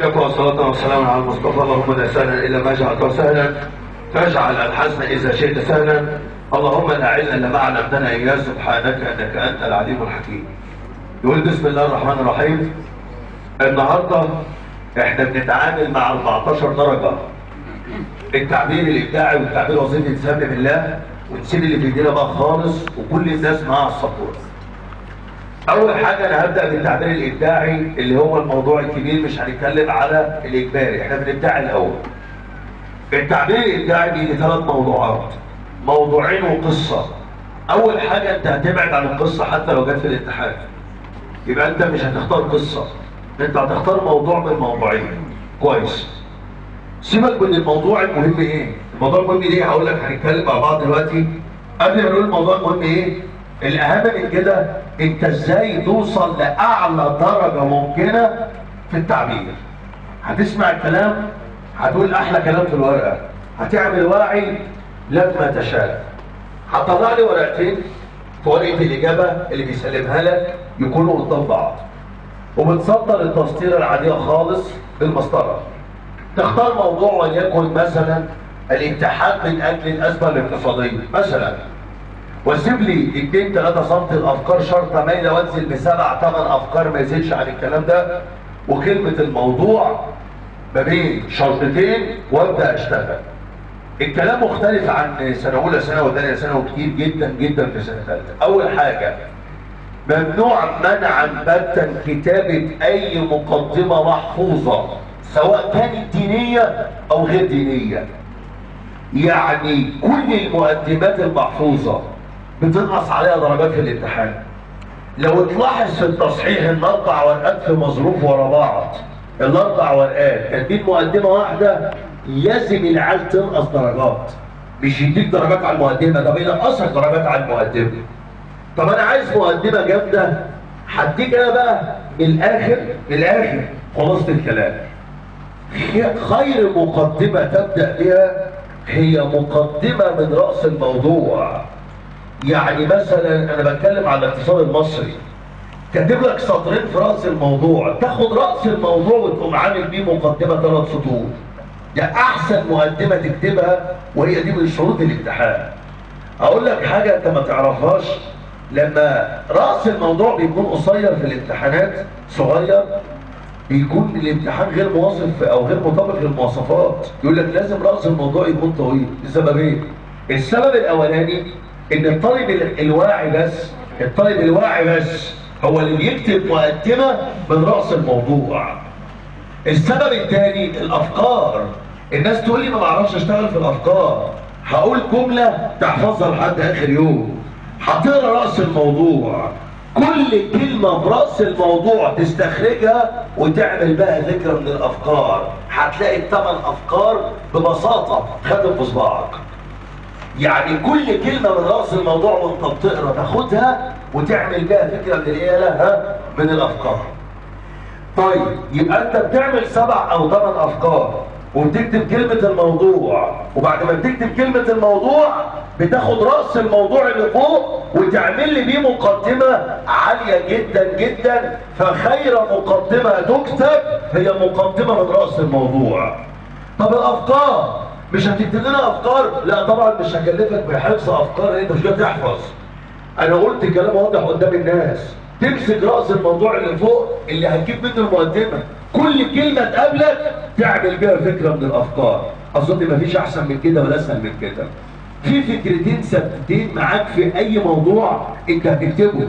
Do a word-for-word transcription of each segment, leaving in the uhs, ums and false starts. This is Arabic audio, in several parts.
لك والصلاة والسلام على المصطفى. اللهم لا سهلا إلا ما جعلته سهلا، فاجعل الحزن إذا شئت سهلا. اللهم لا علم إلا ما علمتنا إياه، سبحانك أنك أنت العليم الحكيم. يقول بسم الله الرحمن الرحيم. النهارده احنا بنتعامل مع أربعتاشر درجة. التعبير الإبداعي والتعبير الوظيفي تسمي بالله، ونسيب اللي في ايدينا بقى خالص، وكل الناس معاها السبورة. أول حاجة أنا هبدأ بالتعبير الإبداعي اللي هو الموضوع الكبير، مش هنتكلم على الإجباري، إحنا بنبدع الأول. التعبير الإبداعي بيجي ثلاث موضوعات، موضوعين وقصة. أول حاجة أنت هتبعد عن القصة حتى لو جت في الامتحان. يبقى أنت مش هتختار قصة، أنت هتختار موضوع من موضوعين. كويس. سيبك من الموضوع المهم إيه؟ الموضوع المهم إيه؟ هقول لك هنتكلم مع بعض دلوقتي. قبل ما نقول الموضوع المهم إيه؟ الأهم من كده أنت إزاي توصل لأعلى درجة ممكنة في التعبير. هتسمع الكلام، هتقول أحلى كلام في الورقة، هتعمل واعي لما تشاء. هتطلع لي ورقتين في ورقة الإجابة اللي بيسلمها لك يكونوا قدام بعض، وبتسطر التسطيرة العادية خالص بالمسطرة. تختار موضوع وليكن مثلا الامتحان من أجل الأزمة الاقتصادية مثلا، واسيب لي اتنين تلاتة سم الافكار شرطه مايله، وانزل بسبع ثمان افكار ما يزيدش عن الكلام ده، وكلمه الموضوع ما بين شرطتين وابدا اشتغل. الكلام مختلف عن سنه اولى سنه وثانيه سنه وكتير جدا جدا في سنه ثالثه. اول حاجه ممنوع منعا باتا كتابه اي مقدمه محفوظه سواء كانت دينيه او غير دينيه. يعني كل المقدمات المحفوظه بتنقص عليها درجات في الامتحان. لو تلاحظ في التصحيح ان اربع ورقات في مظروف ورا بعض، الاربع ورقات كاتبين مقدمه واحده، لازم العيال تنقص درجات. مش يديك درجات على المقدمه، ده بينقصك درجات على المقدمه. طب انا عايز مقدمه جامده، هديك انا بقى من الاخر من الاخر خلاصه الكلام. خير مقدمه تبدا بها هي مقدمه من راس الموضوع. يعني مثلا انا بتكلم على الاقتصاد المصري، كاتب لك سطرين في راس الموضوع، تاخد راس الموضوع وتقوم عامل بيه مقدمه ثلاث سطور. ده احسن مقدمه تكتبها، وهي دي من شروط الامتحان. اقول لك حاجه انت ما تعرفهاش، لما راس الموضوع بيكون قصير في الامتحانات صغير، بيكون الامتحان غير مواصف او غير مطابق للمواصفات. يقول لك لازم راس الموضوع يكون طويل لسببين. السبب الاولاني ان الطالب الواعي بس الطالب الواعي بس هو اللي بيكتب مقدمه من راس الموضوع. السبب الثاني الافكار. الناس تقول لي ما بعرفش اشتغل في الافكار، هقول جمله تحفظها لحد اخر يوم. هتقرا راس الموضوع، كل كلمه في راس الموضوع تستخرجها وتعمل بقى ذكر من الافكار. هتلاقي الثمان افكار ببساطه خدوا في صباعك. يعني كل كلمة من رأس الموضوع وانت بتقرا تاخدها وتعمل بيها فكرة من الايه ها؟ من الافكار. طيب يبقى انت بتعمل سبع او ثمان افكار وبتكتب كلمة الموضوع، وبعد ما بتكتب كلمة الموضوع بتاخد رأس الموضوع اللي فوق وتعمل لي بيه مقدمة عالية جدا جدا. فخير مقدمة تكتب هي مقدمة من رأس الموضوع. طب الافكار مش هتكتب لنا افكار؟ لا طبعا مش هكلفك بحفظ افكار، انت مش هتحفظ. انا قلت كلام واضح قدام الناس. تمسك راس الموضوع اللي فوق اللي هتجيب منه المقدمه، كل كلمه تقابلك تعمل بيها فكره من الافكار. اظن مفيش احسن من كده ولا اسهل من كده. في فكرتين ثابتين معاك في اي موضوع انت هتكتبه: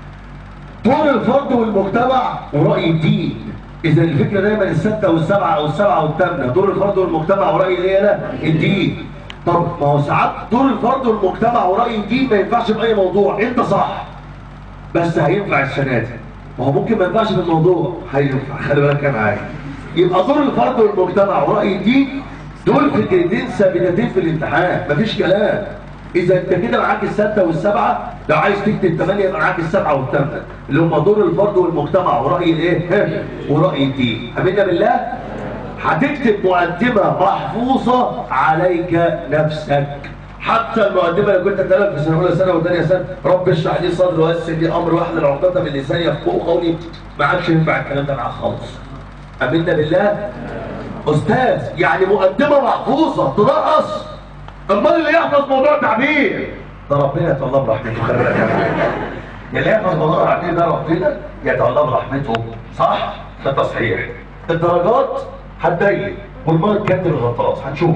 دور الفرد والمجتمع ورأي الدين. إذا الفكرة دايما الستة والسبعة أو السبعة والثامنة، دور الفرد والمجتمع ورأي الإيه؟ لا الدين. طب ما هو ساعات دور الفرد والمجتمع ورأي الدين ما ينفعش في أي موضوع، أنت صح. بس هينفع السنة دي. ما هو ممكن ما ينفعش في الموضوع، هينفع، خلي بالك معايا. يبقى دور الفرد والمجتمع ورأي الدين دول فكرتين ثابتتين في الامتحان، مفيش كلام. إذا أنت كده معاك الستة والسبعة، لو عايز تكتب ثمانية يبقى معاك السبعة والثامنة، اللي هم دور الفرد والمجتمع ورأي الإيه؟ ورأي الدين. آمنا بالله؟ هتكتب مقدمة محفوظة عليك نفسك. حتى المقدمة اللي كنت اتكلم في سنة أولى سنة وثانية سنة، رب اشرح لي صدري ويسر لي أمري واحلل عقدة من لساني يفقهوا قولي، ما عادش ينفع الكلام ده معاك خالص. امنا بالله. استاذ يعني مقدمه محفوظه تنقص؟ امال اللي يحفظ موضوع تعبير ده ربنا يتولى برحمته. خلي بالك اللي يحفظ موضوع تعبير ده ربنا يتولى برحمته، صح؟ ده تصحيح. الدرجات هتضيق والمرض كاتب الغطاس، هنشوف.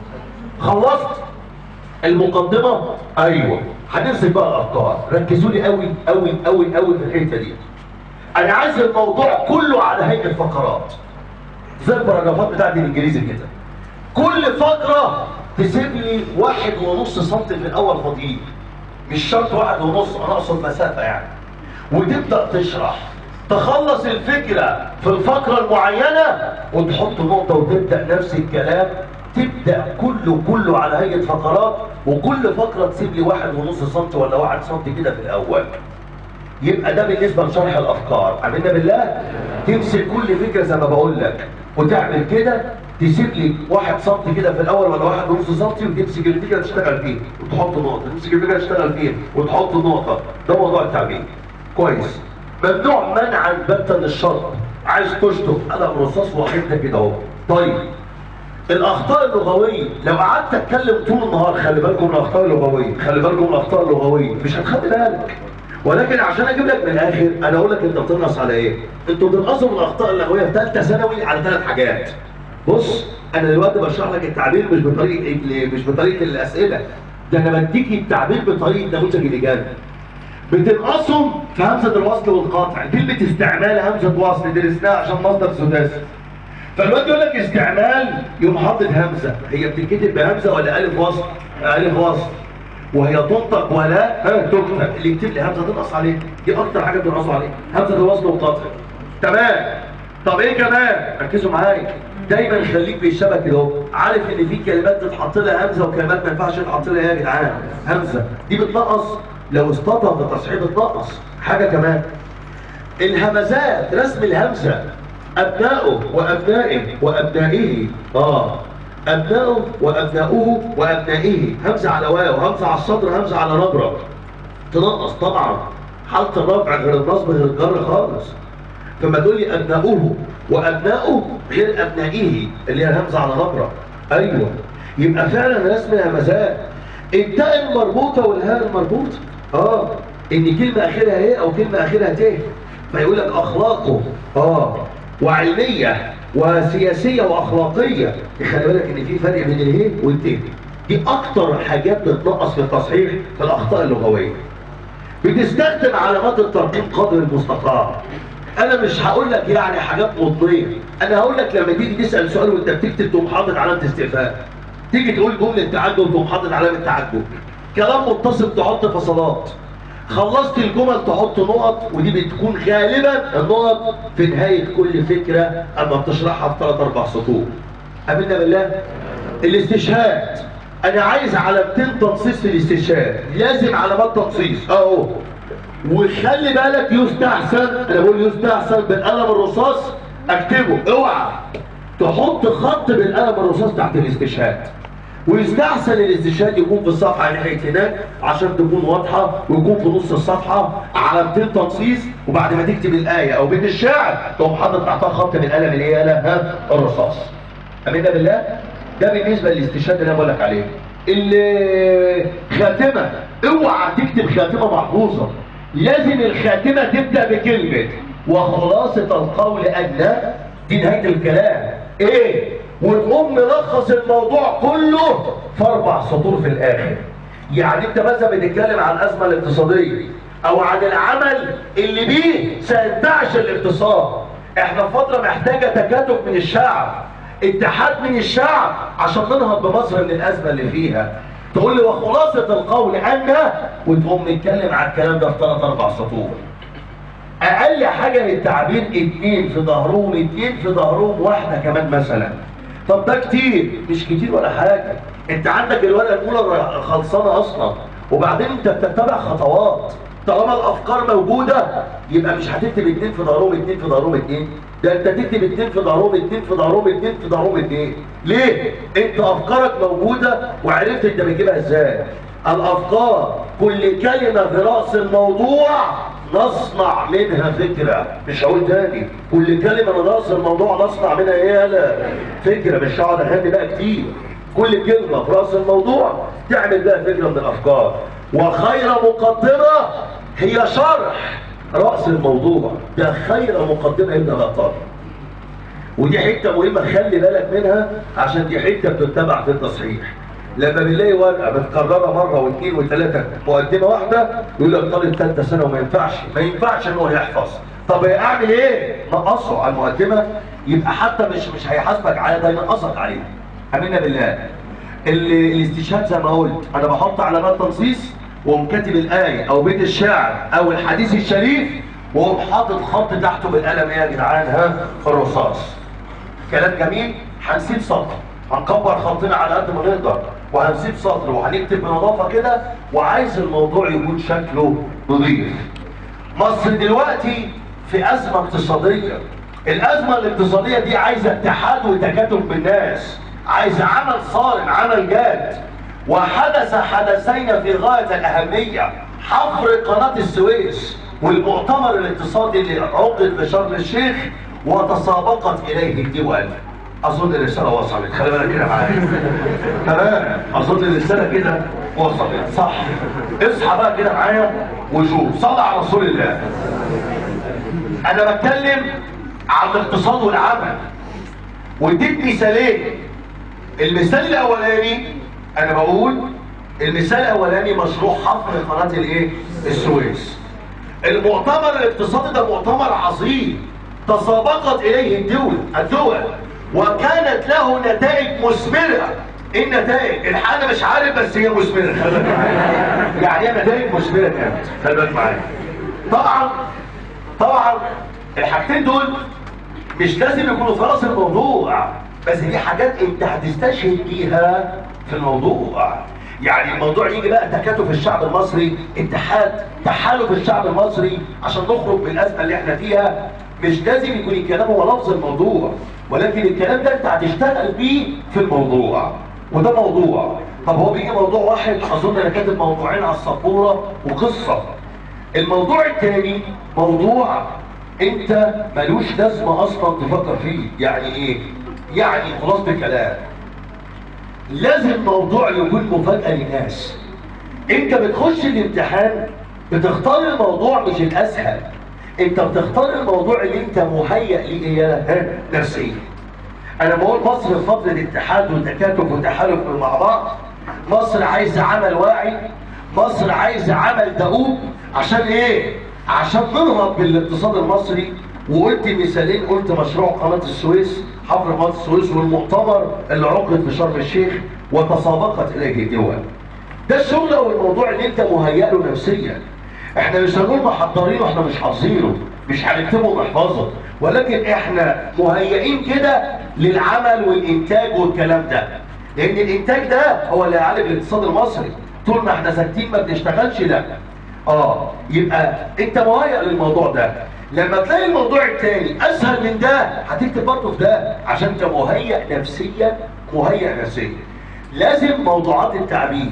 خلصت المقدمه؟ ايوه. هنمسك بقى الافكار. ركزوا لي قوي قوي قوي قوي في الحته دي. انا عايز الموضوع كله على هيئه فقرات زي البراجرافات بتاعت الانجليزي كده. كل فقره تسيب لي واحد ونص سنتي في الاول فاضيين، مش شرط واحد ونص، انا اقصد مسافه يعني. وتبدا تشرح، تخلص الفكره في الفقره المعينه وتحط نقطه وتبدا نفس الكلام. تبدا كله كله على هيئه فقرات، وكل فقره تسيب لي واحد ونص سنتي ولا واحد سنتي كده في الاول. يبقى ده بالنسبه لشرح الافكار. امنا بالله. تمسك كل فكره زي ما بقول لك وتعمل كده، تسيب لي واحد سنتي كده في الاول ولا واحد ونص سنتي، وتمسك الفكره تشتغل فيه وتحط نقطه، تمسك الفكره تشتغل فيه وتحط نقطه. ده موضوع التعبير. كويس. ممنوع منعا باتا للشرط. عايز تشطب قلم رصاص وحده كده اهو. طيب الاخطاء اللغويه لو قعدت اتكلم طول النهار، خلي بالكم من الاخطاء اللغويه، خلي بالكم من الاخطاء اللغويه، مش هتخلي بالك. ولكن عشان اجيب لك من الاخر انا اقول لك انت بتنقص على ايه؟ انتوا بتنقصوا من الاخطاء اللغويه في ثالثه ثانوي على ثلاث حاجات. بص انا دلوقتي بشرح لك التعبير مش بطريقه مش بطريقه الاسئله، ده انا بديك التعبير بطريقه نموذج الاجابه. بتنقصهم في همزه الوصل والقطع. كلمه استعمال همزه وصل درسناها عشان مصدر سداسي. فالواد يقول لك استعمال يقوم حاطط همزه، هي بتتكتب بهمزه ولا الف وصل؟ الف وصل. وهي تنطق ولا ها تكتب. اللي يكتب لي همزه تنقص عليه، دي اكتر حاجه بتنقصوا عليه، همزه الوصل والقطع. تمام. طب ايه كمان؟ ركزوا معايا. دايما خليك بالشبكه كده اهو، عارف ان في كلمات تتحط لها همزه وكلمات ما ينفعش تتحط لها ايه يا جدعان؟ همزه. دي بتنقص لو استطاع في التصحيح بتنقص. حاجه كمان الهمزات، رسم الهمزه. ابناؤه وابنائه وابنائه. اه ابناؤه وابناؤه وابنائه. همزه على واو، همزه على الصدر، همزه على نبره. تنقص طبعا. حاله الرفع غير النصب غير الجر خالص. فما تقول لي ابناؤه وابناؤه غير ابنائه اللي هي الهمزه على نبره. ايوه. يبقى فعلا رسم الهمزات. التاء المربوطه والهاء المربوطه. اه ان كلمه اخرها ايه او كلمه اخرها ت. فيقول لك اخلاقه. اه وعلميه وسياسيه واخلاقيه. خلي بالك ان في فرق بين الهي والت. دي اكتر حاجات بتنقص في التصحيح في الاخطاء اللغويه. بتستخدم علامات الترقيم قدر المستطاع. انا مش هقول لك يعني حاجات مضنيه، انا هقول لك لما تيجي تسال سؤال وانت بتكتب تقوم حاطط علامه استفهام. تيجي تقول جمله تعجب تقوم حاطط علامه تعجب. كلام متصل تحط فصلات. خلصت الجمل تحط نقط، ودي بتكون غالبا النقط في نهايه كل فكره اما بتشرحها في ثلاث اربع سطور. امنا بالله. الاستشهاد انا عايز علامتين تنصيص في الاستشهاد، لازم علامات تنصيص اهو. وخلي بالك يستحسن، انا بقول يستحسن بالقلم الرصاص اكتبه، اوعى تحط خط بالقلم الرصاص تحت الاستشهاد. ويستحسن الاستشهاد يكون في الصفحه ناحيه هناك عشان تكون واضحه، ويكون في نص الصفحه علامتين تنصيص، وبعد ما تكتب الايه او بيت الشعر تقوم حاطط تحتها خط بالقلم اللي هي ها الرصاص. امنا بالله. ده بالنسبه للاستشهاد اللي انا بقول لك عليه. الخاتمه اوعى تكتب خاتمه محفوظه، لازم الخاتمه تبدا بكلمه وخلاصه القول ان. دي نهايه الكلام ايه؟ ونقوم نلخص الموضوع كله في اربع سطور في الاخر. يعني انت مثلا بتتكلم عن الازمه الاقتصاديه او عن العمل اللي بيه سينتعش الاقتصاد. احنا في فتره محتاجه تكاتف من الشعب، اتحاد من الشعب عشان ننهض بمصر من الازمه اللي فيها. تقول لي وخلاصه القول ان، وتقوم نتكلم على الكلام ده في ثلاث اربع سطور. اقل حاجه للتعبير اتنين في ظهرهم، اتنين في ظهرهم، واحده كمان مثلا. طب ده كتير؟ مش كتير ولا حاجه. انت عندك الورقه الاولى خلصانه اصلا، وبعدين انت بتتبع خطوات. طالما الافكار موجوده يبقى مش هتكتب اتنين في ظهرهم اتنين في ظهرهم اتنين، ده انت تكتب اتنين في ظهرهم اتنين في ظهرهم اتنين في ظهرهم اتنين. ليه؟ انت افكارك موجوده وعرفت انت بتجيبها ازاي. الافكار كل كلمه في راس الموضوع نصنع منها فكرة. مش هقول تاني، كل كلمة من رأس الموضوع نصنع منها ايه؟ يالا فكرة. مش هقعد اغني بقى كتير، كل كلمة في رأس الموضوع تعمل بقى فكرة من الافكار. وخير مقدمة هي شرح رأس الموضوع. ده خير مقدمة ابن الأطار. ودي حتة مهمة خلي بالك منها، عشان دي حتة بتتبع في التصحيح. لما بنلاقي ورقه متكرره مره واثنين وثلاثه مقدمه واحده، يقول لك طالب ثالثه ثانوي ما ينفعش ما ينفعش ان هو يحفظ. طب اعمل ايه؟ نقصه على المقدمه، يبقى حتى مش مش هيحاسبك على ده، ينقصك عليه. امنا بالله. الاستشهاد زي ما قلت انا بحط علامات تنصيص، واقوم كاتب الايه او بيت الشعر او الحديث الشريف، واقوم حاطط خط تحته بالقلم. ايه يا جدعان؟ ها الرصاص. كلام جميل. هنسيب سطر، هنكبر خطنا على قد ما نقدر، وهنسيب سطر وهنكتب بنظافه كده، وعايز الموضوع يكون شكله نظيف. مصر دلوقتي في ازمه اقتصاديه. الازمه الاقتصاديه دي عايزه اتحاد وتكاتف بالناس، عايزه عمل صارم، عمل جاد. وحدث حدثين في غايه الاهميه: حفر قناه السويس والمؤتمر الاقتصادي اللي عقد في شرم الشيخ وتسابقت اليه الدول. اظن الرساله وصلت، خلي بالك كده معايا. تمام، اظن الرساله كده وصلت صح. اصحى بقى كده معايا وشوف، صل على رسول الله. انا بتكلم عن الاقتصاد والعمل، واديت مثالين. المثال الاولاني انا بقول المثال الاولاني مشروع حفر قناه الايه؟ السويس. المؤتمر الاقتصادي ده مؤتمر عظيم تسابقت اليه الدول الدول وكانت له نتائج مثمره. ايه النتائج؟ الحاجه مش عارف بس هي مثمره. خلي بالك معايا. يعني ايه نتائج مثمره كانت؟ خلي بالك معايا. طبعا طبعا الحاجتين دول مش لازم يكونوا في راس الموضوع، بس دي حاجات انت هتستشهد بيها في الموضوع. يعني الموضوع يجي بقى تكاتف الشعب المصري، اتحاد تحالف الشعب المصري عشان نخرج من الازمه اللي احنا فيها. مش لازم يكون الكلام هو لفظ الموضوع، ولكن الكلام ده انت هتشتغل بيه في الموضوع، وده موضوع. طب هو بيجي موضوع واحد؟ اظن انا كاتب موضوعين على السبوره وقصه. الموضوع الثاني موضوع انت ملوش لازمه اصلا تفكر فيه. يعني ايه؟ يعني خلاصة الكلام، لازم موضوع يكون مفاجاه للناس. انت بتخش الامتحان بتختار الموضوع مش الاسهل، انت بتختار الموضوع اللي انت مهيئ ليه نفسيا. انا بقول مصر في فتره اتحاد وتكاتف وتحالف مع بعض. مصر عايزه عمل واعي، مصر عايزه عمل دؤوب. عشان ايه؟ عشان ننهض بالاقتصاد المصري. وقلت مثالين، قلت مشروع قناه السويس، حفر قناه السويس، والمؤتمر اللي عقد في شرم الشيخ وتسابقت اليه الدول. ده الشغل او الموضوع اللي انت مهيئ له نفسيا. احنا مش هنقول محضرينه، احنا مش حافظينه، مش هنكتبه ونحفظه، ولكن احنا مهيئين كده للعمل والانتاج والكلام ده. لان الانتاج ده هو اللي هيعالج الاقتصاد المصري. طول ما احنا ساكتين ما بنشتغلش لا. اه يبقى انت مهيئ للموضوع ده. لما تلاقي الموضوع الثاني اسهل من ده هتكتب برضه في ده، عشان انت مهيئ نفسيا. مهيئ نفسيا. لازم موضوعات التعبير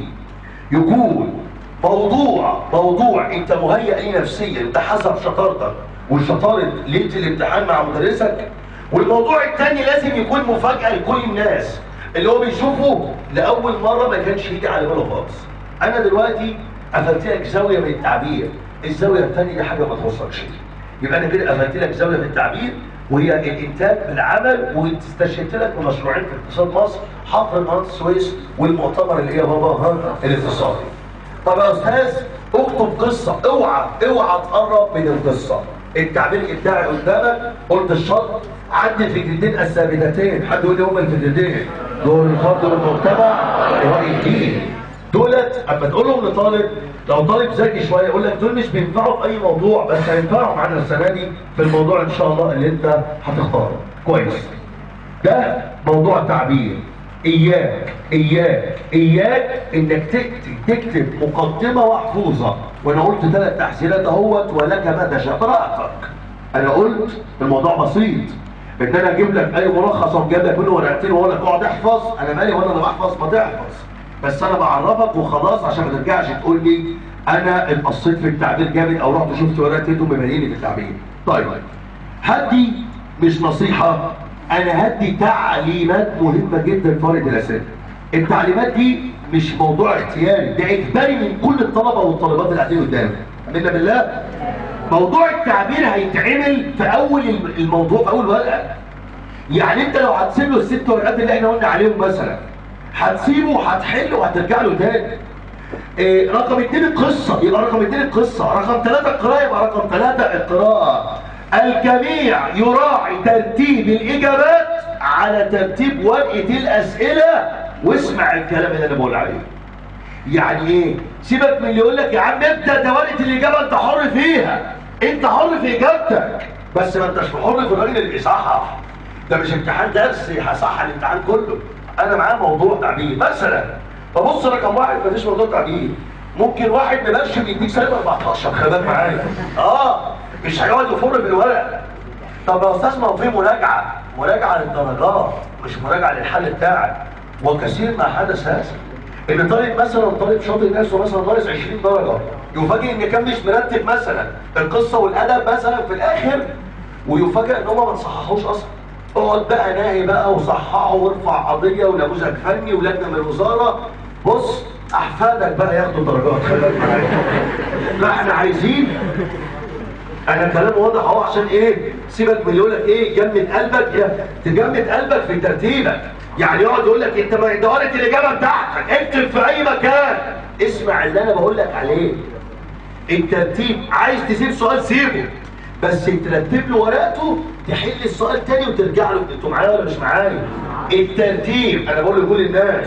يكون موضوع موضوع انت مهيئ ليه نفسيا، ده حسب شطارتك وشطاره ليله الامتحان مع مدرسك. والموضوع الثاني لازم يكون مفاجاه لكل الناس، اللي هو بيشوفه لاول مره ما كانش يجي على باله خالص. انا دلوقتي قفلت لك زاويه من التعبير، الزاويه الثانيه دي حاجه ما تخصكش. يبقى انا كده قفلت لك زاويه من التعبير وهي الانتاج بالعمل، واستشهدت لك بمشروعين في اقتصاد مصر: حفر قناه السويس والمؤتمر اللي هي بابا الاقتصادي. طب يا استاذ اكتب قصه، اوعى اوعى تقرب من القصه. التعبير الابداعي قدامك، قلت الشرط عندي الفكرتين الثابتتين. حد يقول لي هما الفكرتين دول: الفرد والمجتمع ورأي الدين. دولت اما تقول لهم لطالب، لو طالب ذكي شويه يقول لك دول مش بينفعوا في اي موضوع، بس هينفعوا معانا السنه دي في الموضوع ان شاء الله اللي انت هتختاره. كويس. ده موضوع التعبير. اياك اياك اياك انك تكتب تكتب مقدمه محفوظه. وانا قلت ثلاث تحذيرات اهوت، ولك ما تشاء براحتك. انا قلت الموضوع بسيط، ان انا اجيب لك اي ملخص وجايب لك منه ورقتين واقول لك اقعد احفظ. انا مالي وانا اللي بحفظ، ما تحفظ. بس انا بعرفك وخلاص عشان ما ترجعش تقول لي انا اتقصيت في التعبير جامد او رحت شفت ورقه لقيتهم مبينين في التعبير. طيب هدي مش نصيحه، انا هدي تعليمات مهمه جدا في ورقه الاسئله. التعليمات دي مش موضوع اختياري، ده اجباري من كل الطلبه والطالبات اللي قاعدين قدامك. امنا بالله. موضوع التعبير هيتعمل في اول الموضوع، في اول ورقه. يعني انت لو هتسيب له الست ورقات اللي احنا قلنا عليهم مثلا، هتسيبه هتحله وهترجع له تاني. إيه رقم اتنين القصه، يبقى رقم اتنين القصه، رقم ثلاثه القراءه، يبقى رقم ثلاثه القراءه. الجميع يراعي ترتيب الاجابات على ترتيب ورقه الاسئله، واسمع الكلام اللي انا بقول عليه. يعني ايه؟ سيبك من اللي يقول لك يا عم ابدا ده ورقه الاجابه انت حر فيها، انت حر في اجابتك، بس ما انتش حر في الراجل اللي بيصحح. ده مش امتحان درسي هصحح الامتحان كله، انا معاه موضوع تعبير مثلا. فبص رقم واحد مفيش موضوع تعبير، ممكن واحد مبرشم يديك سالب اربعتاشر، خلي بالك معايا. اه مش هيقعد يفر في الورق. طب يا استاذ ما هو في مراجعه، مراجعه للدرجات مش مراجعه للحل بتاعك. وكثير ما حدث هذا، ان طالب مثلا طالب شاطر ناس ومثلا ناقص عشرين درجه، يفاجئ ان كان مش مرتب مثلا القصه والادب مثلا في الاخر، ويفاجئ ان هم ما تصححوش اصلا. اقعد بقى ناهي بقى وصححه وارفع قضيه ونموذج فني ولجنه من الوزاره. بص احفادك بقى ياخدوا درجات، خلي بالك معايا. لا احنا عايزين، انا كلام واضح اهو عشان ايه؟ سيبك من يقول لك ايه جمد قلبك، تجمد قلبك في ترتيبك. يعني يقعد يقول لك انت ما ادارة الاجابه بتاعتك اكتب في اي مكان. اسمع اللي انا بقول لك عليه. الترتيب، عايز تسيب سؤال سيبه، بس ترتب له ورقته، تحل السؤال تاني وترجع له. انتوا معايا ولا مش معايا؟ الترتيب انا بقول لكل الناس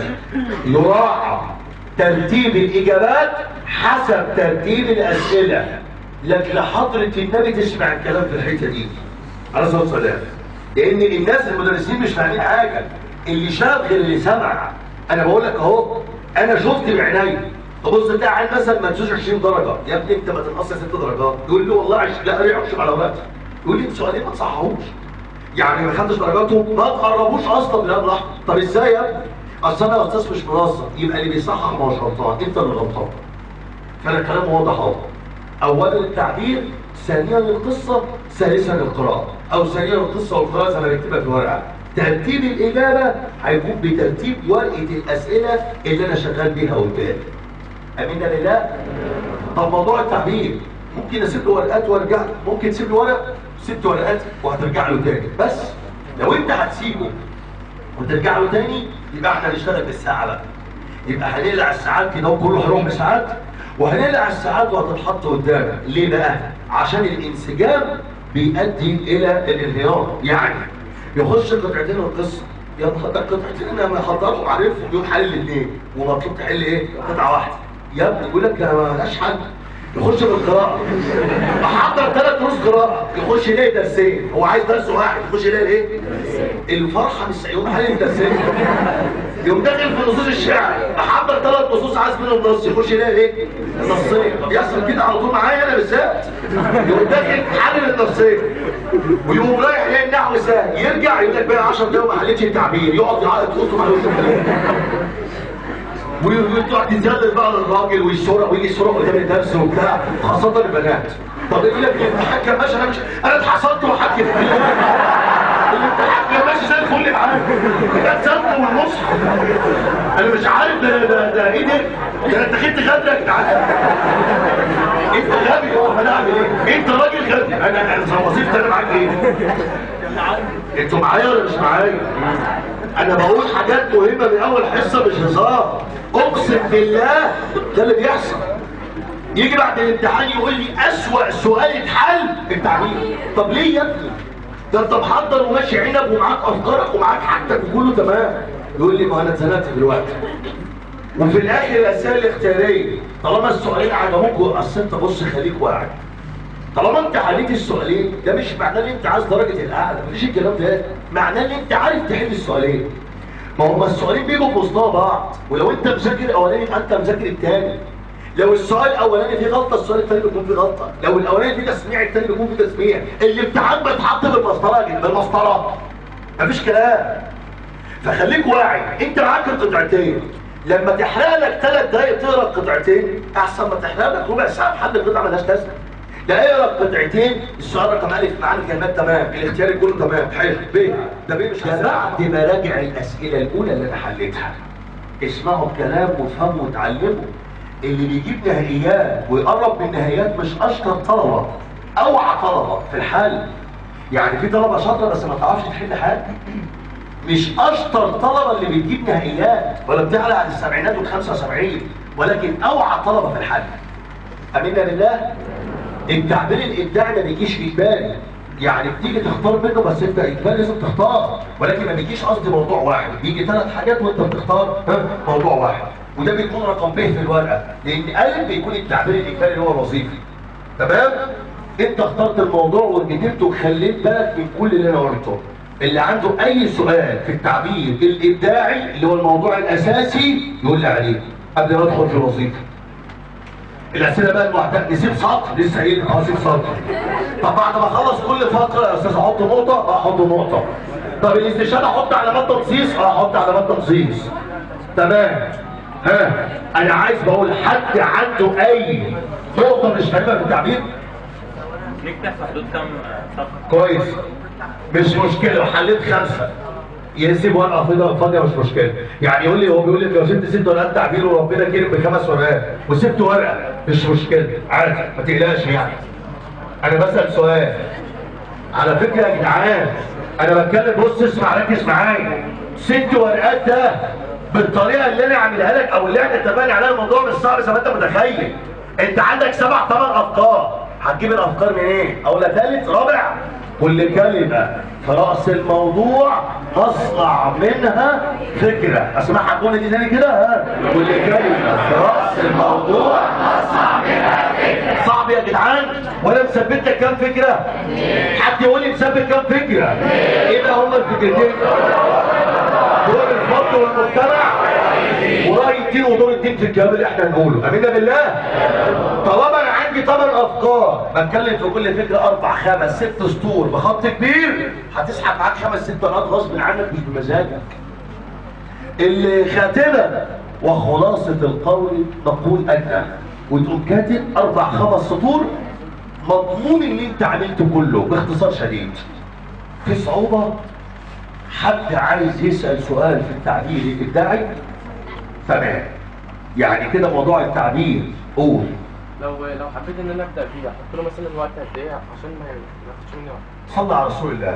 يراعى ترتيب الاجابات حسب ترتيب الاسئله. لكن حضرة النبي تسمع الكلام في الحته دي عليه الصلاه والسلام، لان الناس المدرسين مش فاهمين حاجه، اللي شاف غير اللي سمع. انا بقول لك اهو، انا شفت بعيني. تبص تلاقي عيل مثلا منسوش عشرين درجه، يا ابني انت ما تنقص ست درجات، يقول له والله عش... لا قري اكشف على ورقتي، يقول لي السؤالين ما تصححوش، يعني ما خدتش درجاتهم، ما تقربوش اصلا. لا براحتك. طب ازاي يا ابني؟ اصل انا يا استاذ مش منظم، يبقى اللي بيصحح ما هوش غلطان، انت اللي غلطان. فانا كلام واضح اهو. اولا التعبير، ثانيا القصه، ثالثا القراءه، او ثانيا القصه والقراءه زي ما بكتبها في ورقه. ترتيب الاجابه هيكون بترتيب ورقه الاسئله اللي انا شغال بيها قدامي. امين لله. طب موضوع التعبير ممكن اسيب له ورقات وارجع له، ممكن تسيب له ورق ست ورقات وهترجع له تاني. بس لو انت هتسيبه وترجع له تاني يبقى احنا هنشتغل بالساعه بقى، يبقى هنقلع الساعات كده وكله هيروح بساعات، وهنقلع الساعات وهتتحط قدامك. ليه بقى؟ عشان الانسجام بيؤدي الى الانهيار. يعني يخش قطعتين القصه، يا نهار ده قطعتين انا محضرهم عارفهم، يقوم حل الاثنين ومطلوب تحل ايه؟ قطعه واحده. يا ابني يقول لك انا ما لهاش حل. يخش في القراءه، احضر ثلاث دروس قراءه، يخش يلاقي درسين، هو عايز درس واحد، يخش يلاقي ايه؟ الفرحه مش يقوم حل الدرسين. يقوم داخل في نصوص الشعر، احضر ثلاث نصوص عايز منهم نص، يخش يلاقي ايه؟ النصين. طب يحصل كده على طول معايا انا بالذات. يقوم داخل حلل النصين، ويقوم رايح يلاقي النحو سهل، يرجع يقول لك بقى عشر دقايق ما حلتش التعبير، يقعد يعيط وسطه مع وشه وتقعد تتجادل بقى للراجل ويسرق ويجي يسرق قدام الدرس وبتاع، خاصة البنات. طب يقول لك الامتحان كان ماشي، انا مش انا اتحصلت وحكي الامتحان كان ماشي زي الفل معاك، ده اتسرق والمصحف. انا مش عارف ده ده ده ايه ده؟ ده انت خدت غدر يا جدعان. انت غبي، هو انا اعمل ايه؟ انت راجل غبي، انا انا وظيفتي انا معاك ايه؟ انتوا معايا ولا مش معايا؟ انا بقول حاجات مهمه من اول حصه مش هزار، اقسم بالله ده اللي بيحصل. يجي بعد الامتحان يقول لي اسوأ سؤال اتحل التعبير. طب ليه يا ابني؟ ده انت محضر وماشي عينك ومعاك افكارك ومعاك حاجتك وكله تمام. يقول لي ما انا اتزنقت دلوقتي. وفي الاخر الاسئله الاختياريه، طالما السؤالين عجبوك اصل انت بص خليك واعي. طالما انت حليت السؤالين ده مش معناه ان انت عايز درجه الاعلى، مفيش الكلام ده، معناه ان انت عارف تحل السؤالين. ما هم السؤالين بيجوا في وسطها بعض، ولو انت مذاكر الاولاني يبقى انت مذاكر الثاني. لو السؤال الاولاني فيه غلطه السؤال الثاني بيكون فيه غلطه، لو الاولاني فيه تسميع الثاني بيكون فيه تسميع. الامتحان بيتحط بالمسطره كده، بالمسطره مفيش كلام. فخليك واعي، انت معاك القطعتين، لما تحرق لك ثلاث دقايق تقرا قطعتين احسن ما تحرق لك ربع ساعه لحد قطعه مالهاش لازمه. ده اقرا قطعتين، السؤال رقم الف معاني الكلمات تمام، الاختياري كله تمام، حلو. ب ده ب مش ده بعد ما راجع الاسئله الاولى اللي انا حليتها. اسمعوا الكلام وافهموا وتعلموا. اللي بيجيب نهائيات ويقرب من النهائيات مش اشطر طلبه، اوعى طلبه في الحل. يعني في طلبه شاطره بس ما تعرفش تحل حاجه. مش اشطر طلبه اللي بتجيب نهائيات ولا بتعلى عن السبعينات والخمسة وسبعين، ولكن اوعى طلبه في الحل. امنا بالله. التعبير الابداعي ما بيجيش اجباري، يعني بتيجي تختار منه بس انت اجباري لازم تختار، ولكن ما بيجيش قصدي موضوع واحد، بيجي ثلاث حاجات وانت بتختار موضوع واحد، وده بيكون رقم ب في الورقه، لان الف بيكون التعبير الاجباري اللي هو الوظيفي. تمام؟ انت اخترت الموضوع وكتبته وخليت بالك من كل اللي انا قلته. اللي عنده اي سؤال في التعبير الابداعي اللي هو الموضوع الاساسي يقول لي عليه قبل ما ادخل في الوظيفه. الاسئله بقى لوحدها، نسيب سطر لسه قايل اه نسيب سطر. طب بعد ما اخلص كل فتره يا استاذ احط نقطه؟ اه احط نقطه. طب الاستشهاد احط علامات تنصيص؟ اه احط علامات تنصيص. تمام. ها انا عايز بقول حد عنده اي نقطه مش فاهمها في التعبير؟ نكتب في حدود كام صفحه؟ كويس، مش مشكله، حليت خمسه يسيب ورقه فاضيه فاضيه مش مشكله. يعني يقول لي هو بيقول لك لو سبت ست ورقات تعبير وربنا كرم بخمس ورقات وسبت ورقه مش مشكله، عادي ما تقلقش. يعني انا بسال سؤال على فكره يا جدعان، انا بتكلم، بص اسمع ركز معايا. ست ورقات ده بالطريقه اللي انا عاملها لك او اللي احنا اتفقنا عليها الموضوع مش صعب زي ما انت متخيل. انت عندك سبع ثمان افكار، هتجيب الافكار منين؟ إيه؟ اولى ثالث رابع؟ كل كلمه في راس الموضوع تصنع منها فكره. اسمعها الجمله دي تاني كده. ها كل كلمه في راس الموضوع تصنع منها فكره. صعب يا جدعان؟ ولا مثبت لك كام فكره؟ حد يقول لي مثبت كام فكره؟ ايه بقى هما الفكرتين؟ دور الفرد والمجتمع ورأي الدين ودور الدين في الكلام اللي احنا نقوله. امنا بالله. طالما انا عندي ثمان افكار بتكلم في كل فكره اربع خمس ست سطور بخط كبير، هتسحب معاك خمس ست ورقات غصب عنك مش بمزاجك. اللي خاتمه وخلاصه القول نقول ان، وتقوم كاتب اربع خمس سطور مضمون اللي انت عملته كله باختصار شديد. في صعوبه؟ حد عايز يسال سؤال في التعبير الابداعي؟ تمام. يعني كده موضوع التعبير قول. لو لو حبيت ان انا ابدا فيه احط له مثلا وقت قد ايه عشان ما ياخدش مني وقت؟ صلى على رسول الله.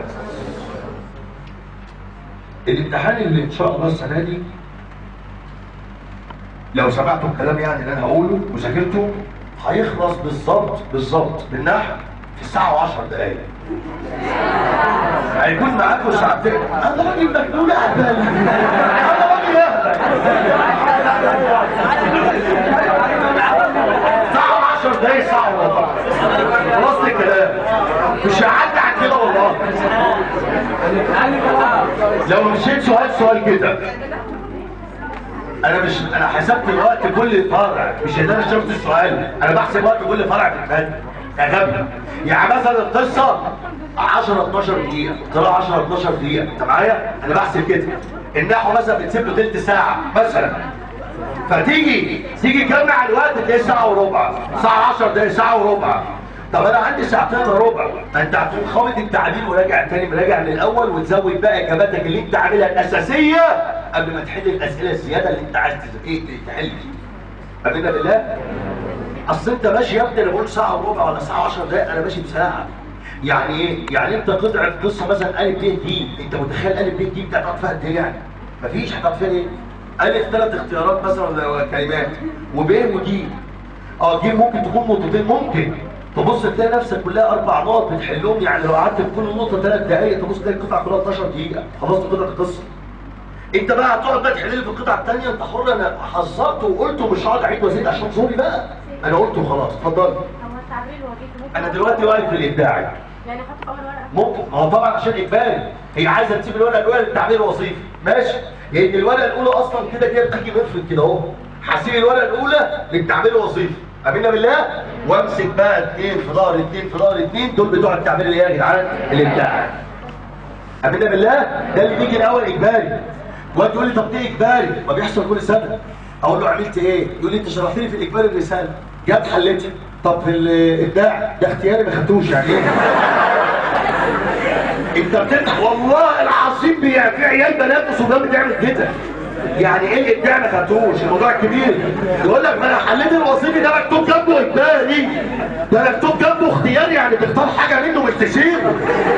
الامتحان اللي ان شاء الله السنه دي لو سمعتوا الكلام يعني اللي انا هقوله وذاكرته هيخلص بالظبط بالظبط بالنحو في الساعه وعشر دقائق. هيكون معاكم ساعتين. انا راجل مجنون اهبل، انا راجل اهبل. ساعه وعشر دقائق، ساعه وربع، خلصت الكلام. مش هعدي عن كده والله. لو مشيت سؤال سؤال كده انا مش انا حسبت الوقت كل فرع، مش ان انا شفت السؤال، انا بحسب وقت كل فرع في الفن يا غبي. يعني مثلا القصه عشرة اتناشر دقيقه، قراءه عشرة اتناشر دقيقه، انت معايا؟ انا بحسب كده. النحو مثلا بتسيب له ثلث ساعه مثلا، فتيجي تيجي تجمع الوقت تلاقي ساعه وربع، ساعه عشر دقايق، ساعه وربع. طب انا عندي ساعتين الا ربع، انت هتقوم خابط التعبير وراجع تاني مراجع من الاول وتزود بقى اجاباتك اللي انت عاملها الاساسيه قبل ما تحل الاسئله الزياده اللي انت عايز تحل. امنا بالله. اصل انت ماشي يا ابني، انا بقول ساعه وربع ولا ساعه عشر دقائق، انا ماشي بساعه. يعني ايه؟ يعني انت قطعه قصه مثلا الف ب ج، انت متخيل الف ب ج انت هتقعد فيها قد ايه يعني؟ مفيش، هتقعد فيها ايه؟ الف ثلاث اختيارات مثلا كلمات، وب وج. اه ج ممكن تكون نقطتين، ممكن تبص تلاقي نفسك كلها اربع نقط بتحلهم. يعني لو قعدت في كل نقطه ثلاث دقائق تبص تلاقي القطعه كلها اتناشر دقيقه، خلصت قطعه القصه. انت بقى هتقعد بقى تحل لي في القطعه الثانيه، انت حر. انا حذرت وقلت ومش هقعد اعيد وازيد عشان زوري بقى، انا قلت وخلاص. اتفضل. هو التعبير الوظيفي ممكن انا دلوقتي واقف في الابداعي. يعني احط في اول ورقه؟ ممكن، ما هو طبعا عشان اجباري، هي عايزه تسيب الورقه الاولى للتعبير الوظيفي، ماشي؟ لان الورقه الاولى اصلا كده كده بتيجي مفرد كده اهو، هسيب الورقه الاولى للتعبير الوظيفي. امنا بالله. وامسك بقى اثنين في ظهر اثنين في ظهر اثنين، دول بتوع التعبير اللي هي يا جدعان الابداع. امنا بالله. ده اللي بيجي الاول اجباري. وقت يقول لي طب ده اجباري ما بيحصل كل سنه. اقول له عملت ايه؟ يقول لي انت شرحت لي في الاجباري الرساله جت حلتها. طب في الابداع ده اختياري ما خدتوش يعني ايه؟ انت بتضحك والله العظيم. في عيال بنات وصبيان بتعمل كده. يعني ايه الابداع ما خدتوش؟ الموضوع كبير. يقول لك ما انا حليت الوظيفي ده مكتوب جنبه اجباري، ده مكتوب جنبه اختياري، يعني تختار حاجه منه مش تسيبه.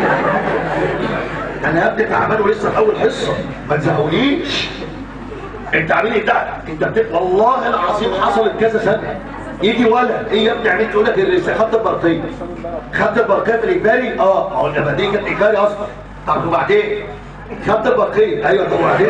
انا يا ابني تعبان ولسه في اول حصه ما تزهقونيش. انت عامل ايه ده؟ انت بت... والله العظيم حصلت كذا سنه. يجي ولد ايه يا ابني عملت؟ يقول لك الرساله خدت البرقيه. خدت البرقيه في الاجباري؟ اه اقول لك دي كانت اجباري اصلا. طب وبعدين؟ خدت البرقيه. ايوه طب وبعدين؟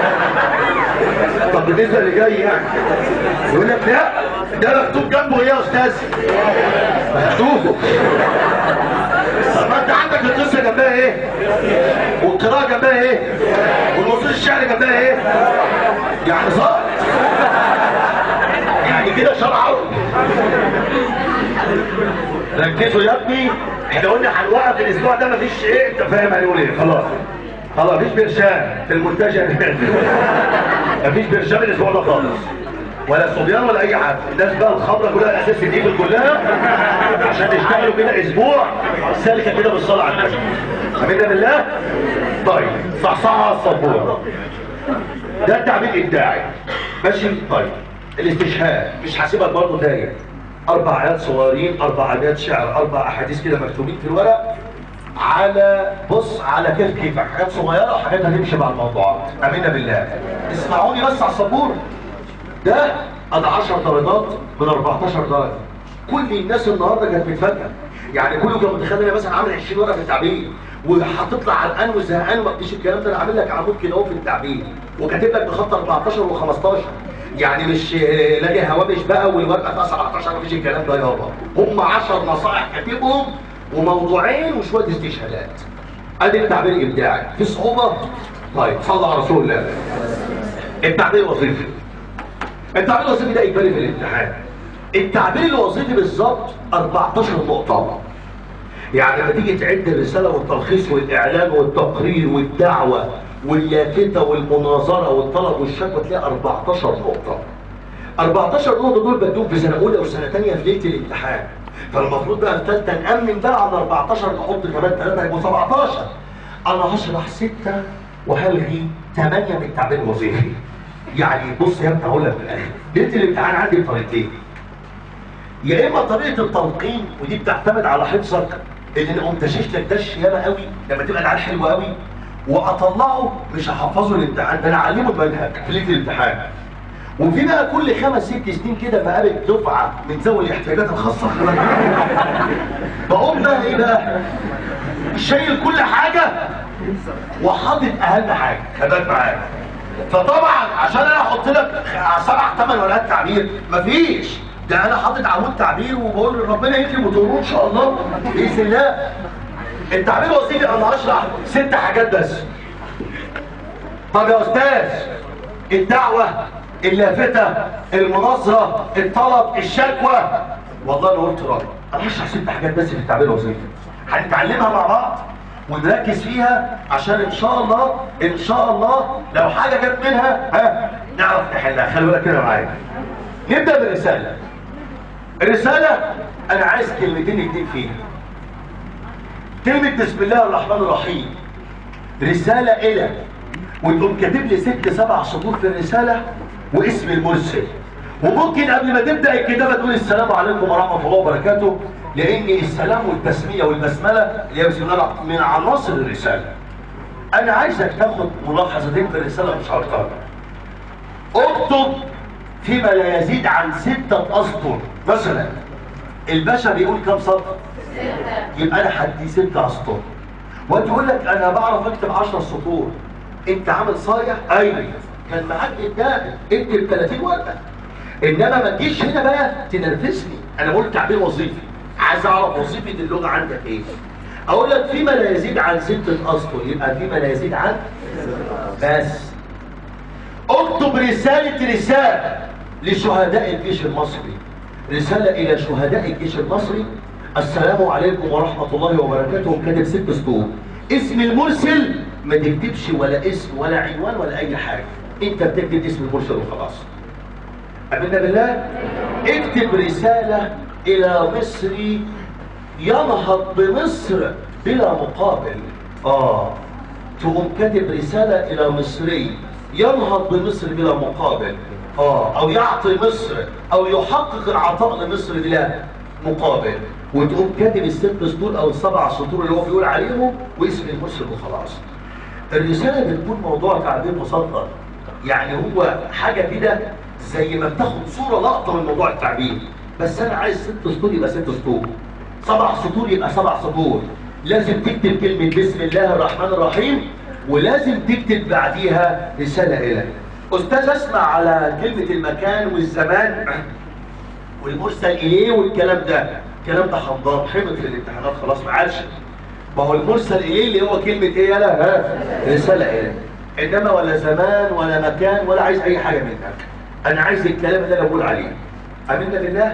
طب بالنسبه اللي جاي يعني يقول لك لا ده مكتوب جنبه ايه يا استاذ؟ مكتوب. طب ما انت عندك القصه جنبها ايه؟ والقراءه جنبها ايه؟ والنصوص الشعر جنبها ايه؟ يعني صح؟ يعني كده شرعوا. ركزوا يا ابني، احنا قلنا هنوقف الاسبوع ده مفيش ايه، انت فاهم هنقول ايه؟ خلاص خلاص مفيش برشام في المنتجع. مفيش برشام الاسبوع ده خالص، ولا صبيان ولا اي حد. الناس بقى الخضرة كلها الاساس الايد كلها عشان يشتغلوا كده اسبوع سالكه كده بالصلاه على النبي. امين بالله. طيب صحصحه على السبوره ده التعبير ابداعي ماشي. طيب الاستشهاد مش هسيبك برضه تاني. اربع ايات صغيرين، اربع ابيات شعر، اربع احاديث كده مكتوبين في الورق على بص على كيف كيفك، حاجات صغيره وحاجات هتمشي مع الموضوعات. امين بالله. اسمعوني بس على السبوره. ده ادي عشر درجات من اربعتاشر درجه. كل الناس النهارده كانت متفاجئه، يعني كله كان متخيل انا مثلا عامل عشرين ورقه في التعبير وهتطلع علقان وزهقان وما فيش الكلام ده. انا عامل لك عمود كده اهو في التعبير وكاتب لك بخط اربعتاشر وخمستاشر، يعني مش لاقي هوامش بقى والورقه فيها سبعتاشر، ما فيش الكلام ده يابا. هم عشر نصائح كاتبهم وموضوعين وشويه استشهادات. ادي التعبير الابداعي. في صعوبه؟ طيب صلى على رسول الله. التعبير الوظيفي. التعبير الوظيفي ده اجباري في الامتحان. التعبير الوظيفي بالظبط اربعتاشر نقطه. يعني لما تيجي تعد الرساله والتلخيص والاعلان والتقرير والدعوه واللافته والمناظره والطلب والشكوى تلاقي اربعتاشر نقطه. اربعتاشر نقطه دول بدوك في سنه اولى وسنه ثانيه في ليله الامتحان. فالمفروض بقى في ثالثه نامن بقى على اربعتاشر، نحط كمان ثلاثه يبقوا سبعتاشر. انا هشرح سته وهلغي ثمانيه من التعبير الوظيفي. يعني بص يا ابني هقول لك في الاخر ليله الامتحان عندي بطريقتين. يا اما طريقه التلقين ودي بتعتمد على حفظك، اللي انا قمت دشش لك دش ياما قوي لما تبقى العيال حلوه قوي واطلعه مش هحفظه الامتحان، ده انا اعلمه المنهج في ليله الامتحان. وفي بقى كل خمس ست سنين كده بقابل دفعه من ذوي الاحتياجات الخاصه بقوم بقى ايه بقى؟ شايل كل حاجه وحاطط اهم حاجه. خلي معايا. فطبعا عشان انا احط لك سبع ثمان ورقات تعبير مفيش، ده انا حاطط عمود تعبير وبقول ربنا يكرم وتقولوا ان شاء الله باذن الله. التعبير الوظيفي انا هشرح ست حاجات بس. طب يا استاذ الدعوه، اللافته، المناظره، الطلب، الشكوى، والله انا قلت رايي. انا هشرح ست حاجات بس في التعبير الوظيفي هنتعلمها مع بعض ونركز فيها عشان ان شاء الله ان شاء الله لو حاجه جت منها ها نعرف نحلها. خلي بالك كده معايا. نبدا بالرساله. الرساله انا عايز كلمتين اكتب فيها. كلمه بسم الله الرحمن الرحيم. رساله الى، وتقوم كاتب لي ست سبع سطور في الرساله واسم المرسل. وممكن قبل ما تبدا الكتابه تقول السلام عليكم ورحمه الله وبركاته، لان السلام والتسميه والبسمله اللي هي بسم الله من عناصر الرساله. انا عايزك تاخد ملاحظتين في الرساله مش اكتر. اكتب فيما لا يزيد عن ستة اسطر. مثلا الباشا بيقول كام سطر؟ يبقى انا هدي ستة اسطر. وتقول لك انا بعرف اكتب عشر سطور. انت عامل صايع؟ ايوه كان معاك قدامك اكتب ثلاثين ورقه. انما ما تجيش هنا بقى تنرفزني. انا بقول تعبير وظيفي، عايز اعرف وظيفه اللغه عندك ايه. اقول لك فيما لا يزيد عن ستة اسطر، يبقى فيما لا يزيد عن بس. اكتب رساله رساله لشهداء الجيش المصري. رساله الى شهداء الجيش المصري. السلام عليكم ورحمه الله وبركاته. كاتب ست سطور. اسم المرسل ما تكتبش ولا اسم ولا عنوان ولا اي حاجه، انت بتكتب اسم المرسل وخلاص. امنا بالله. اكتب رساله الى مصري ينهض بمصر بلا مقابل. اه تقوم كاتب رساله الى مصري ينهض بمصر بلا مقابل، اه او يعطي مصر او يحقق العطاء لمصر بلا مقابل، وتقوم كاتب الست سطور او السبع سطور اللي هو بيقول عليهم واسم المرسل وخلاص. الرساله بتكون موضوع تعبير مصدر، يعني هو حاجه كده زي ما بتاخد صوره لقطه من موضوع التعبير، بس انا عايز ست سطور يبقى ست سطور، سبع سطور يبقى سبع سطور. لازم تكتب كلمه بسم الله الرحمن الرحيم، ولازم تكتب بعديها رساله الى استاذ. اسمع على كلمه المكان والزمان والمرسل اليه والكلام ده، الكلام ده حمضان حمض في الامتحانات خلاص ما عادش. ما هو المرسل اليه اللي هو كلمه ايه؟ يلا ها رساله اليه، انما ولا زمان ولا مكان ولا عايز اي حاجه منك، انا عايز الكلام اللي انا بقول عليه. امنا بالله.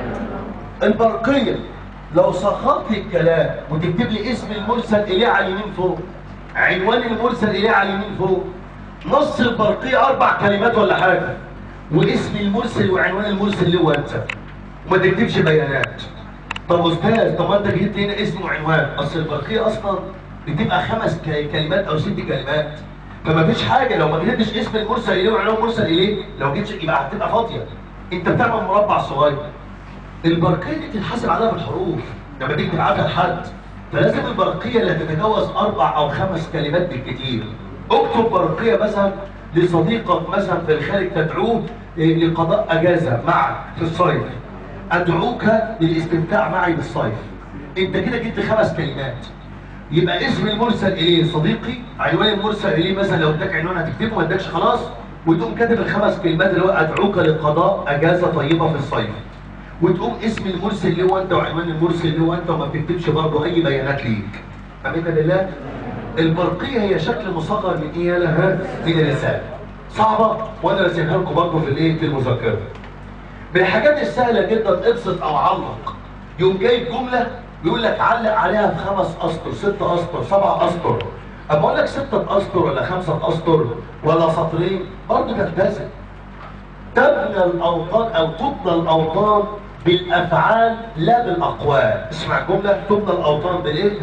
البرقيه لو سخرت الكلام وتكتب لي اسم المرسل اليه على اليمين فوق، عنوان المرسل اليه على اليمين فوق، نص البرقيه اربع كلمات ولا حاجه، واسم المرسل وعنوان المرسل اللي هو انت، وما تكتبش بيانات. طب استاذ، طب ما انت جبت هنا اسم وعنوان، اصل البرقيه اصلا بتبقى خمس كلمات او ست كلمات، فما فيش حاجه لو ما كتبتش اسم المرسل اليه وعنوان المرسل اليه، لو جبتش يبقى هتبقى فاضيه. انت بتعمل مربع صغير. البرقيه دي بتتحاسب عليها بالحروف لما تيجي تبعتها لحد، فلازم البرقيه لا تتجاوز اربع او خمس كلمات بالكثير. اكتب برقيه مثلا لصديقك مثلا في الخارج تدعوه لقضاء اجازه معك في الصيف، ادعوك للاستمتاع معي بالصيف. انت كده جبت خمس كلمات. يبقى اسم المرسل اليه صديقي، عنوان المرسل اليه مثلا لو اداك عنوان هتكتبه، ما اداكش خلاص، وتقوم كاتب الخمس كلمات اللي هو ادعوك لقضاء اجازه طيبه في الصيف، وتقوم اسم المرسل اللي هو انت وعنوان المرسل اللي هو انت، وما بتكتبش برضه اي بيانات ليك. امنا بالله. البرقيه هي شكل مصغر من ايه؟ لها من الرساله. صعبه وانا راسمها لكم برضه في الايه؟ في المذكره. من الحاجات السهله جدا ابسط او علق. يقوم جايب جمله يقول لك علق عليها في خمس اسطر، ست اسطر، سبع اسطر. اما اقول لك سته اسطر ولا خمسه اسطر ولا سطرين برضه تلتزم. تبنى الاوطان او تبنى الاوطان بالافعال لا بالاقوال. اسمع الجمله، تبنى الاوطان بالايه؟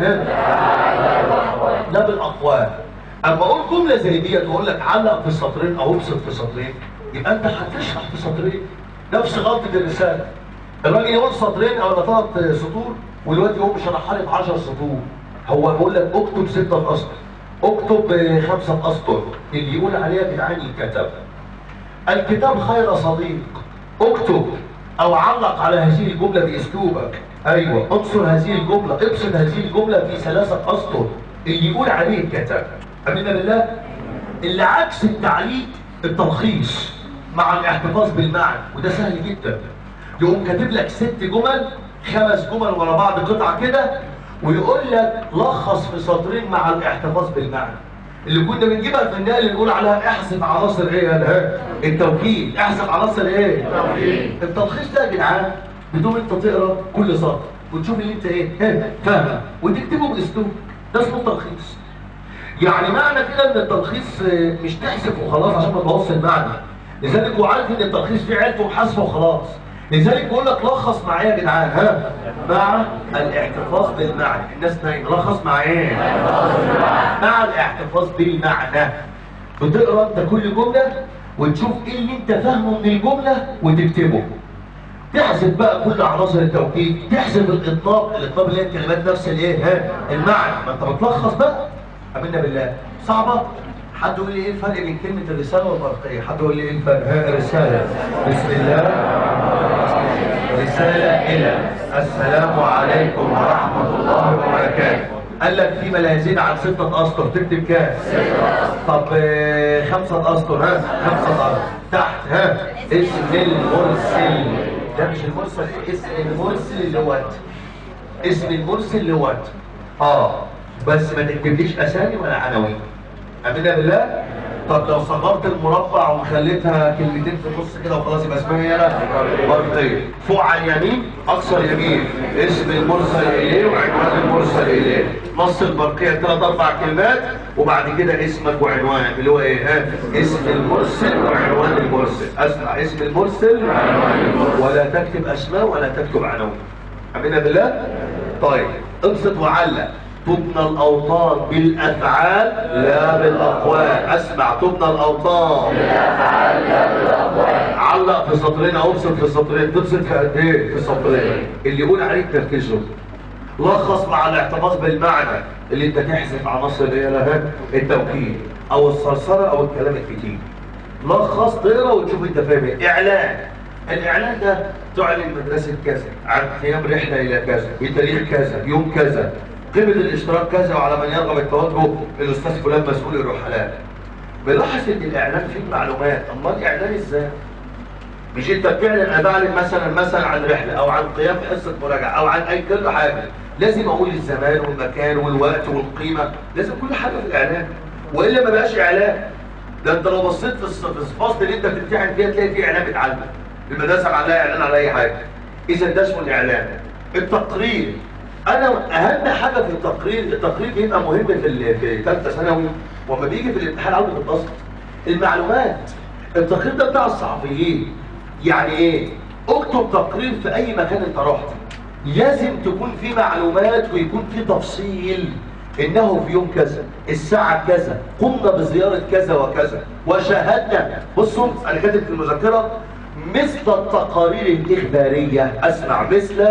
لا بالاقوال. اما اقول جمله زي ديت واقول لك علق في سطرين او ابسط في سطرين، يبقى انت هتشرح في سطرين. نفس غلطه الرساله. الراجل يقول سطرين او ثلاث سطور والواد يقوم شرحها لي في عشر سطور. هو بيقول لك اكتب سته اسطر، اكتب خمسه اسطر، اللي يقول عليها يا جدعان يتكتب. الكتاب خير صديق، اكتب او علق على هذه الجمله باسلوبك. ايوه، انصر هذه الجمله، ابسط هذه الجمله في ثلاثه اسطر، اللي يقول عليه الكتاب. امنا بالله. اللي عكس التعليق التلخيص مع الاحتفاظ بالمعنى، وده سهل جدا. يقوم كاتب لك ست جمل، خمس جمل ورا بعض قطعه كده، ويقول لك لخص في سطرين مع الاحتفاظ بالمعنى. اللي كنا بنجيبها في النقل نقول عليها احسب عناصر ايه؟ ها التوكيد. احسب عناصر ايه؟ التوكيد. التلخيص ده يا جدعان بدون انت تقرا كل سطر وتشوف اللي انت ايه ها فاهمه وتكتبه باسلوب، ده اسمه التلخيص. يعني معنى كده ان التلخيص مش تحسب وخلاص عشان ما تبوظش المعنى، لذلك هو عارف ان التلخيص فيه علته وحاسبه وخلاص، لذلك بيقول لك لخص مع ايه يا جدعان؟ ها مع الاحتفاظ بالمعنى. الناس نايمه، لخص مع ايه؟ مع الاحتفاظ بالمعنى. بتقرا انت كل جمله وتشوف ايه اللي انت فاهمه من الجمله وتكتبه. تحسب بقى كل عناصر التوكيد، تحسب الاطناب، الاطناب اللي هي الكلمات نفس الايه؟ ها المعنى. ما انت بتلخص بقى. امنا بالله. صعبه؟ حد يقول لي ايه الفرق بين كلمه الرساله والبرقيه؟ حد يقول لي ايه الفرق؟ ها رساله بسم الله، رساله الى السلام عليكم ورحمه الله وبركاته. قال لك فيما لا يزيد عن سته اسطر تكتب كام؟ طب خمسه اسطر، ها خمسه اسطر. تحت ها اسم المرسل. ده مش المرسل، اسم المرسل اللي هو انت. اسم المرسل اللي هو انت. اه بس ما تكتبليش اسامي ولا عناوين. امنا بالله. طب لو صغرت المربع وخليتها كلمتين في النص كده وخلاص يبقى اسمها ايه؟ انا برقيه. فوق على اليمين اقصى اليمين اسم المرسل اليه وعنوان المرسل اليه. نص البرقيه ثلاث اربع كلمات وبعد كده اسمك وعنوانك اللي هو ايه؟ ها؟ اسم المرسل وعنوان المرسل. اسمع، اسم المرسل ولا تكتب اسماء ولا تكتب عناوين. امنا بالله؟ طيب ابسط وعلق. تبنى الاوطان بالافعال لا بالاقوال. اسمع، تبنى الاوطان بالافعال لا بالاقوال. علق في سطرين او ابسط في سطرين. تبسط في قد ايه؟ في سطرين. اللي يقول عليك تركيزه. لخص مع الاعتباط بالمعنى اللي انت تحذف عناصر اللي هي لها التوكيد او الصرصره او الكلام الكتير. لخص تقرا وتشوف انت فاهم ايه. اعلان. الاعلان ده تعلن مدرسه كذا عن قيام رحله الى كذا بتاريخ كذا يوم كذا، قيمه الاشتراك كذا، وعلى من يرغب التوجه الاستاذ فلان مسؤول الرحلات. بلاحظ ان الاعلان فيه معلومات. امال اعلان ازاي؟ مش انت بتعلن انا بعلن مثلا مثلا عن رحله او عن قيام حصه مراجعه او عن اي كل حاجه، لازم اقول الزمان والمكان والوقت والقيمه، لازم كل حاجه في الاعلان والا ما بقاش اعلان. ده انت لو بصيت في الفصل اللي انت بتمتحن فيها تلاقي فيه اعلان بيتعلم. المدرسه معلقه اعلان على اي حاجه. اذا ده اسمه الاعلان. التقرير، انا اهم حاجه في التقرير، التقرير بيبقى مهم في في ثالثه ثانوي وما بيجي في الامتحان عنده في الفصل. المعلومات. التقرير ده بتاع الصحفيين. يعني ايه؟ اكتب تقرير في اي مكان انت رحت، لازم تكون في معلومات ويكون في تفصيل. انه في يوم كذا الساعه كذا قمنا بزياره كذا وكذا وشاهدنا. بصوا انا كاتب في المذكره مثل التقارير الاخباريه. اسمع، مثل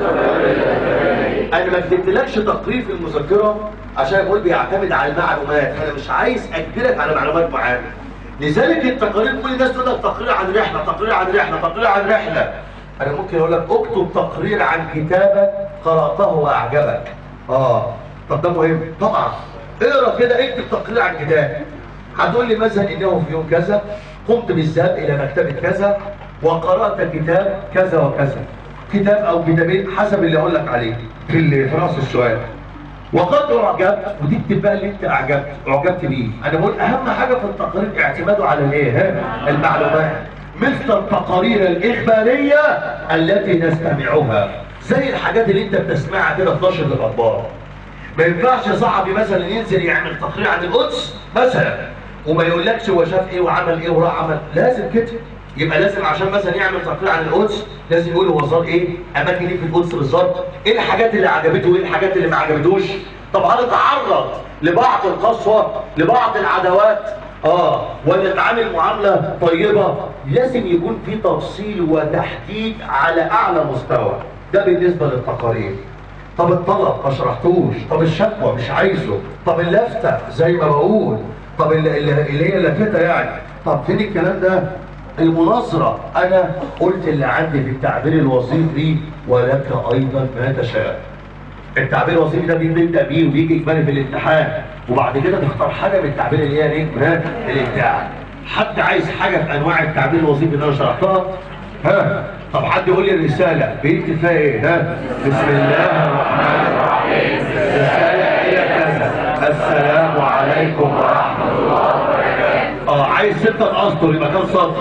انا ما كتبتلكش تقرير في المذكره عشان اقول بيعتمد على المعلومات، انا مش عايز اجبرك على معلومات معينه. لذلك التقارير كل الناس تقول لك تقرير عن رحله، تقرير عن رحله، تقرير عن رحله. انا ممكن اقول لك اكتب تقرير عن كتابك قراته واعجبك. اه طب ده مهم طبعا. اقرا كده، اكتب تقرير عن كتاب. هتقول لي مثلا انه في يوم كذا قمت بالذهاب الى مكتبه كذا وقرات كتاب كذا وكذا، كتاب او كتابين حسب اللي اقول لك عليه في في راس السؤال. وقد اعجبت، وتكتب بقى اللي انت اعجبت اعجبت بيه. انا بقول اهم حاجه في التقارير اعتماده على الايه؟ المعلومات. مثل التقارير الاخباريه التي نستمعها، زي الحاجات اللي انت بتسمعها كده في نشره الاخبار. ما ينفعش صحفي مثلا ينزل يعمل تقرير عن القدس مثلا وما يقولكش هو شاف ايه وعمل ايه وراح عمل. لازم كده. يبقى لازم عشان مثلا يعمل تقرير عن القدس لازم يقول هو زار ايه، اماكن ايه في القدس بالظبط، ايه الحاجات اللي عجبته وايه الحاجات اللي ما عجبتوش. طب هنتعرض لبعض القسوه، لبعض العداوات، اه ونتعامل معامله طيبه. لازم يكون في تفصيل وتحديد على اعلى مستوى. ده بالنسبه للتقارير. طب الطلب ما شرحتوش، طب الشكوى مش عايزه، طب اللفته زي ما بقول، طب اللي, اللي هي اللافته يعني، طب فين الكلام ده؟ المناظره انا قلت اللي عندي في التعبير الوظيفي ولك ايضا ما تشاء. التعبير الوظيفي ده بيبدا بيه وبيجي اجمالي في الامتحان وبعد كده تختار حاجه من التعبير اللي هي نجم الابداع. حد عايز حاجه في انواع التعبير الوظيفي اللي انا شرحتها؟ ها؟ طب حد يقول لي الرساله بيكتب فيها ايه؟ ها؟ بسم الله الرحمن الرحيم. رساله هي كذا. السلام عليكم ورحمه الله وبركاته. اه عايز ستة اسطر يبقى كام سطر؟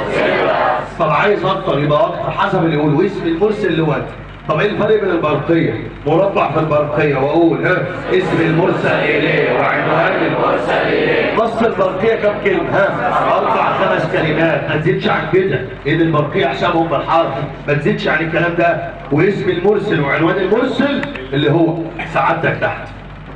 طب عايز اكتر يبقى اكتر حسب اللي يقول. واسم المرسل اللي هو طب ايه الفرق بين البرقيه؟ مربع في البرقيه واقول ها اسم المرسل اليه وعنوان المرسل اليه. نص البرقيه كام كلمه؟ ها اربع خمس كلمات، ما تزيدش عن كده. ان البرقيه حسابهم بالحرف، ما تزيدش عن الكلام ده. واسم المرسل وعنوان المرسل اللي هو سعادتك تحت.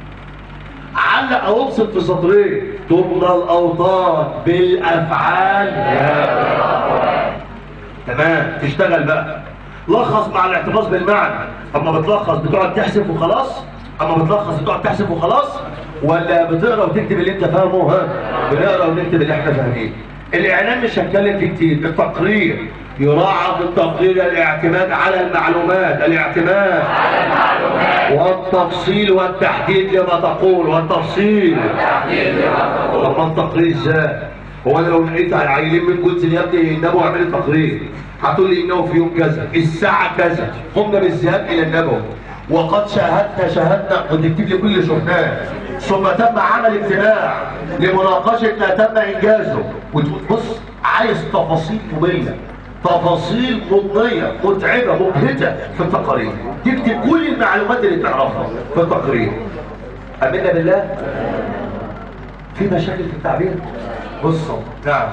علق او ابسط في سطرين. تبنى الاوطان بالافعال لا بالاقوال. تمام، تشتغل بقى. لخص مع الاعتباط بالمعنى. اما بتلخص بتقعد تحسب وخلاص؟ اما بتلخص بتقعد تحسب وخلاص؟ ولا بتقرا وتكتب اللي انت فاهمه؟ ها؟ بنقرا ونكتب اللي احنا فاهمينه. الاعلان مش هتكلم فيه كتير. التقرير يراعى في التقرير الاعتماد على المعلومات، الاعتماد على المعلومات والتفصيل والتحديد لما تقول، والتفصيل والتحديد لما تقول. اما التقرير ازاي؟ هو انا لو لقيت عيلين من جنس يا ابني النبوي اعمل تقرير، هتقول لي انه في يوم كذا الساعه كذا قمنا بالذهاب الى النبوي وقد شاهدنا شاهدنا وتكتب لي كل شفناه، ثم تم عمل اجتماع لمناقشه ما تم انجازه، وتقول بص عايز تفاصيل ممله، تفاصيل مضنيه متعبه مبهجه في التقارير، تكتب كل المعلومات اللي تعرفها في التقرير. امنا بالله. في مشاكل في التعبير؟ بصوا نعم.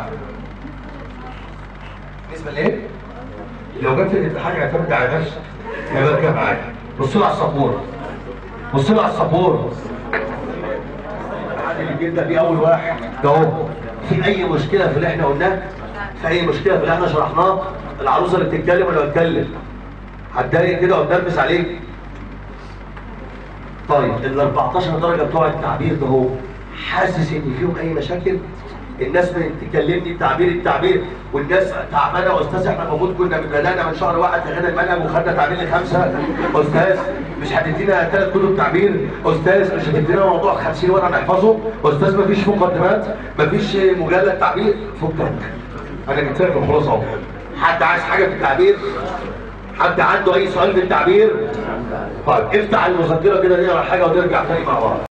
بالنسبه لايه؟ لو جبت الامتحان اعتمد على نفسك يبقى ارجع معايا. بصوا على السبوره. بصوا على السبوره. الامتحان اللي جبنا فيه اول واحد ده اهو. في اي مشكله في اللي احنا قلناه؟ في اي مشكله في اللي احنا شرحناه؟ العروسه اللي بتتكلم ولا بتتكلم؟ هتضايق كده وتنرفز عليك؟ طيب ال أربعتاشر درجه بتوع التعبير ده اهو، حاسس ان فيهم اي مشاكل؟ الناس بتكلمني بتعبير التعبير والناس تعبانه. واستاذ احنا المفروض كنا بدانا من شهر واحد لغايه المنهج وخدنا تعبير لخمسه. استاذ مش هتدينا ثلاث كتب تعبير؟ استاذ مش هتدينا موضوع خمسين ورقه نحفظه؟ استاذ مفيش مقدمات؟ مفيش مجلد تعبير؟ فكك انا جبت لك الخلاصه اهو. حد عايز حاجه في التعبير؟ حد عنده اي سؤال في التعبير؟ طيب افتح المذكره كده نقرا حاجه ونرجع تاني مع بعض.